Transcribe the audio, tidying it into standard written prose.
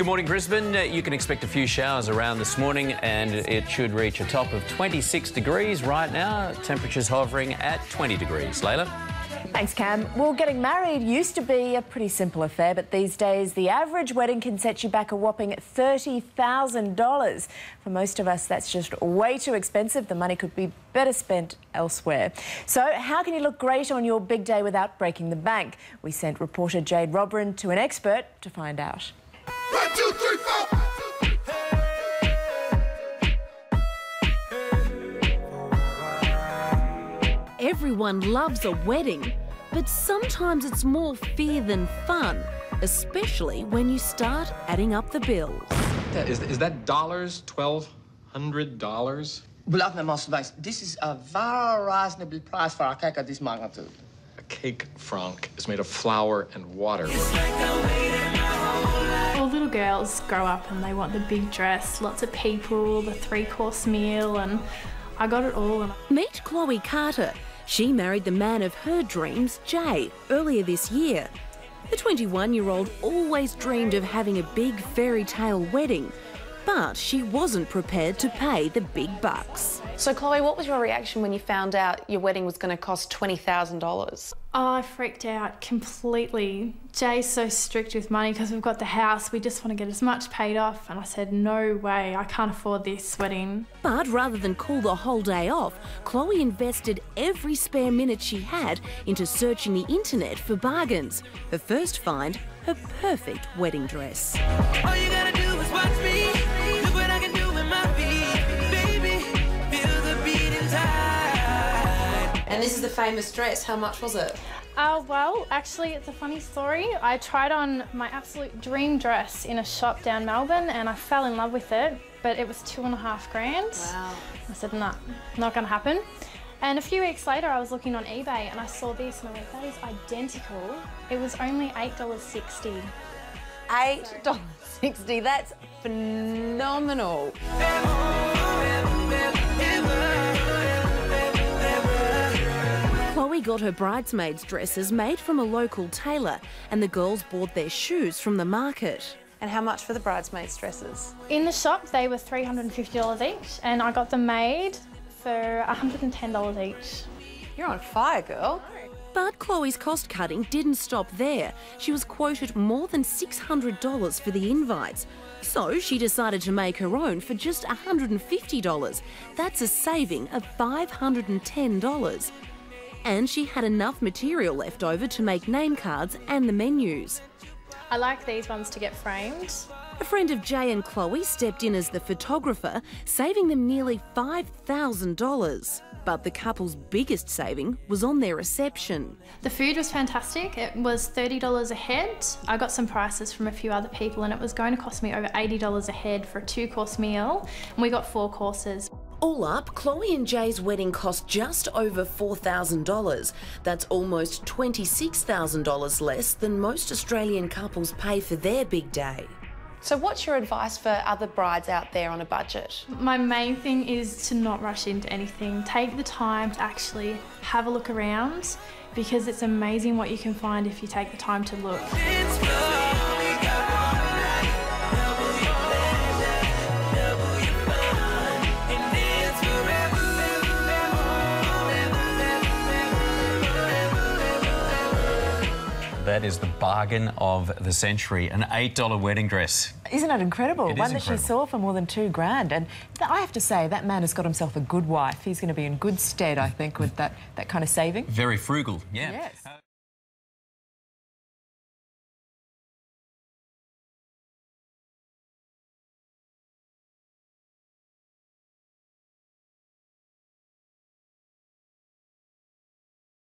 Good morning, Brisbane. You can expect a few showers around this morning and it should reach a top of 26 degrees right now. Temperatures hovering at 20 degrees. Layla? Thanks, Cam. Well, getting married used to be a pretty simple affair, but these days the average wedding can set you back a whopping $30,000. For most of us, that's just way too expensive. The money could be better spent elsewhere. So how can you look great on your big day without breaking the bank? We sent reporter Jade Robrin to an expert to find out. 1, 2, 3, 4. Everyone loves a wedding, but sometimes it's more fear than fun, especially when you start adding up the bills. Is that dollars? $1,200? Believe me, Master Banks, this is a very reasonable price for a cake of this magnitude. A cake, Franck, is made of flour and water. All little girls grow up and they want the big dress, lots of people, the 3-course meal, and I got it all. Meet Chloe Carter. She married the man of her dreams, Jay, earlier this year. The 21-year-old always dreamed of having a big fairy tale wedding, but she wasn't prepared to pay the big bucks. So, Chloe, what was your reaction when you found out your wedding was going to cost $20,000? Oh, I freaked out completely. Jay's so strict with money because we've got the house. We just want to get as much paid off. And I said, no way, I can't afford this wedding. But rather than call the whole day off, Chloe invested every spare minute she had into searching the internet for bargains. Her first find, her perfect wedding dress. All you gotta do is watch me. Look what I can do with my feet. Baby, feel the beating tide. And this is the famous dress. How much was it? Well, actually, it's a funny story. I tried on my absolute dream dress in a shop down Melbourne and I fell in love with it, but it was $2.5 grand. Wow. I said, nah, not gonna happen. And a few weeks later, I was looking on eBay and I saw this and I went, that is identical. It was only $8.60. $8.60, that's phenomenal. Chloe got her bridesmaids' dresses made from a local tailor and the girls bought their shoes from the market. And how much for the bridesmaids' dresses? In the shop, they were $350 each and I got them made for $110 each. You're on fire, girl. But Chloe's cost cutting didn't stop there. She was quoted more than $600 for the invites. So she decided to make her own for just $150. That's a saving of $510. And she had enough material left over to make name cards and the menus. I like these ones to get framed. A friend of Jay and Chloe stepped in as the photographer, saving them nearly $5,000. But the couple's biggest saving was on their reception. The food was fantastic. It was $30 a head. I got some prices from a few other people and it was going to cost me over $80 a head for a 2-course meal. And we got 4 courses. All up, Chloe and Jay's wedding cost just over $4,000. That's almost $26,000 less than most Australian couples pay for their big day. So what's your advice for other brides out there on a budget? My main thing is to not rush into anything. Take the time to actually have a look around because it's amazing what you can find if you take the time to look. That is the bargain of the century, an $8 wedding dress. Isn't it incredible? It is One that incredible. she saw for more than $2 grand. And I have to say, that man has got himself a good wife. He's going to be in good stead, I think, with that kind of saving. Very frugal, yeah. Yes.